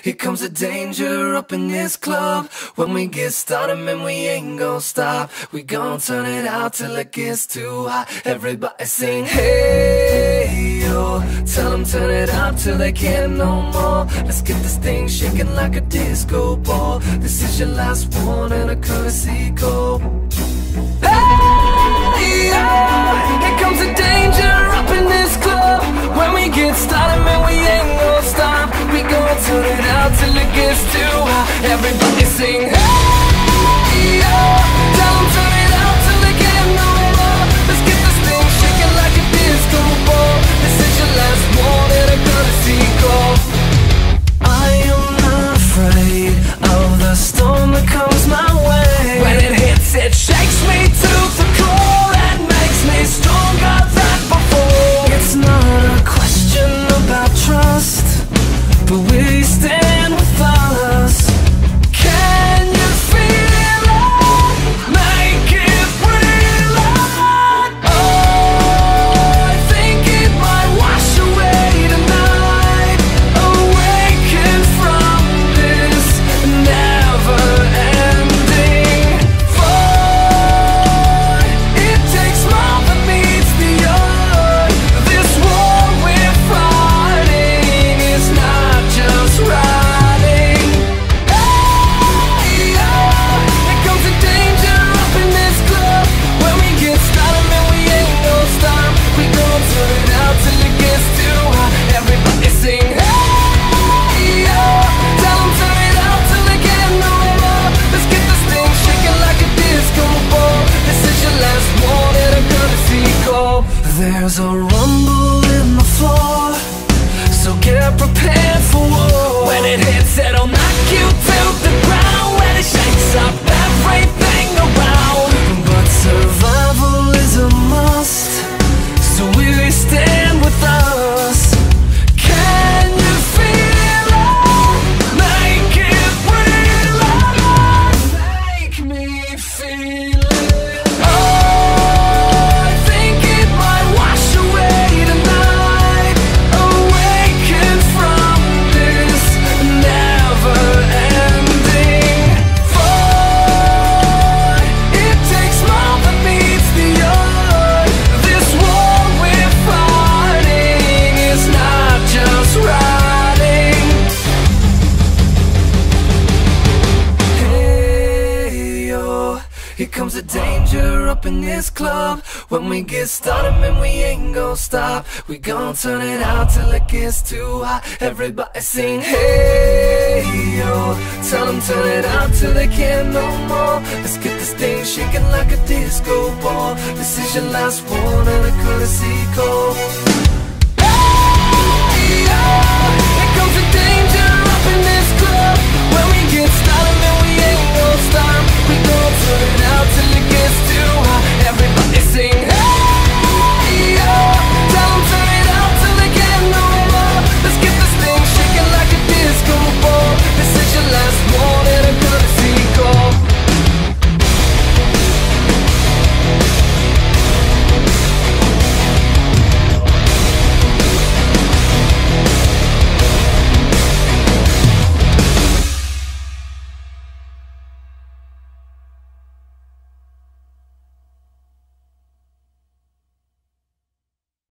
here comes the danger up in this club. When we get started, man, we ain't gon' stop. We gon' turn it out till it gets too hot. Everybody sing, hey, yo. Tell them turn it out till they can't no more. Let's get this thing shaking like a disco ball. This is your last one and a courtesy call. Hey, yo, here comes the danger up in this club. When we get started, man, we ain't gon' stop. We gon' turn it out till it gets too hot. Everybody sing, hey, yo. Tell them turn it out till they can't no more. Let's get this thing shaking like a disco ball. This is your last one and a courtesy call. I am not afraid of the storm that comes my way. When it hits, it shakes me to the core and makes me stronger than before. It's not a question about trust, but we stand with us. Can you feel it? Make it real. Oh, I think it might wash away tonight. Awaken from this never-ending fight. It takes more than meets the eye. This war we're fighting is not just riding. Hey, yeah, here comes the danger up in this club. When we get started, man, we ain't gon' stop. We gon' turn it out till it gets too hot. Everybody sing, hey, yeah. Tell them turn it out till they can't no more. Let's get this thing shaking like a disco ball. This is your last one and a courtesy call. There's a rumble in the floor, so get prepared for war. When it hits, it'll knock you to the ground. When it shakes up everything around. But survival is a must, so we stand with us. Can you feel it? Make it real. Make me feel it. Oh, I think it might wash away tonight. Awaken from this never-ending fight. It takes more than meets the eye. This war we're fighting is not just riding. Hey, yo, here comes the danger up in this club. When we get started, man, we ain't gon' stop. We gon' turn it out till it gets too hot. Everybody sing, hey, yo. Tell them turn it out till they can't no more. Let's get this thing shaking like a disco ball. This is your last one and a courtesy call.